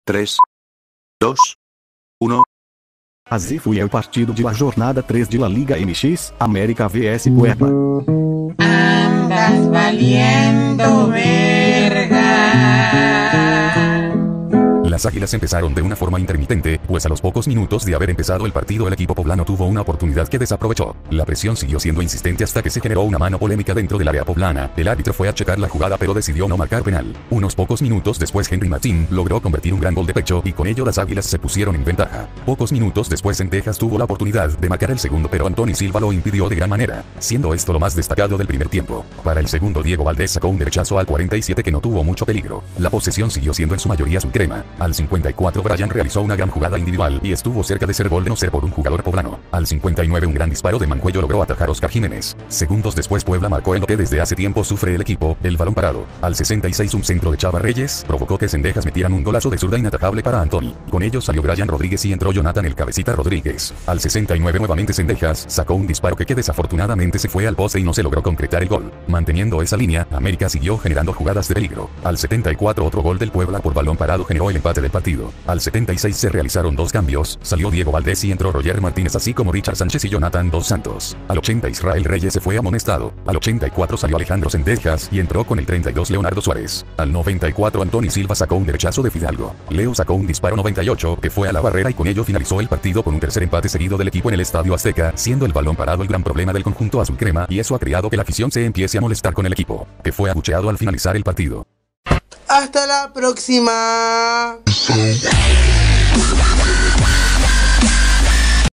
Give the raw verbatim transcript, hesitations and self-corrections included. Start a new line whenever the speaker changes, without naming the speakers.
tres, dos, uno.
Así fue el partido de la jornada tres de la Liga M X, América versus Puebla.
Andas valiendo verga.
Las Águilas empezaron de una forma intermitente, pues a los pocos minutos de haber empezado el partido el equipo poblano tuvo una oportunidad que desaprovechó. La presión siguió siendo insistente hasta que se generó una mano polémica dentro del área poblana. El árbitro fue a checar la jugada pero decidió no marcar penal. Unos pocos minutos después Henry Martín logró convertir un gran gol de pecho y con ello las Águilas se pusieron en ventaja. Pocos minutos después Cendejas tuvo la oportunidad de marcar el segundo pero Anthony Silva lo impidió de gran manera, siendo esto lo más destacado del primer tiempo. Para el segundo Diego Valdés sacó un derechazo al cuarenta y siete que no tuvo mucho peligro. La posesión siguió siendo en su mayoría azul crema. Al cincuenta y cuatro Brian realizó una gran jugada individual y estuvo cerca de ser gol de no ser por un jugador poblano. Al cincuenta y nueve un gran disparo de Mancuello logró atajar a Oscar Jiménez. Segundos después Puebla marcó en lo que desde hace tiempo sufre el equipo, el balón parado. Al sesenta y seis un centro de Chava Reyes provocó que Cendejas metieran un golazo de zurda inatajable para Anthony. Con ello salió Brian Rodríguez y entró Jonathan el Cabecita Rodríguez. Al sesenta y nueve nuevamente Cendejas sacó un disparo que, que desafortunadamente se fue al poste y no se logró concretar el gol. Manteniendo esa línea, América siguió generando jugadas de peligro. Al setenta y cuatro otro gol del Puebla por balón parado generó el empate del partido. Al setenta y seis se realizaron dos cambios, salió Diego Valdés y entró Roger Martínez así como Richard Sánchez y Jonathan Dos Santos. Al ochenta Israel Reyes se fue amonestado. Al ochenta y cuatro salió Alejandro Cendejas y entró con el treinta y dos Leonardo Suárez. Al noventa y cuatro Anthony Silva sacó un derechazo de Fidalgo. Leo sacó un disparo noventa y ocho que fue a la barrera y con ello finalizó el partido con un tercer empate seguido del equipo en el Estadio Azteca, siendo el balón parado el gran problema del conjunto azul crema y eso ha creado que la afición se empiece a molestar con el equipo, que fue abucheado al finalizar el partido.
Hasta la próxima.
Yeah.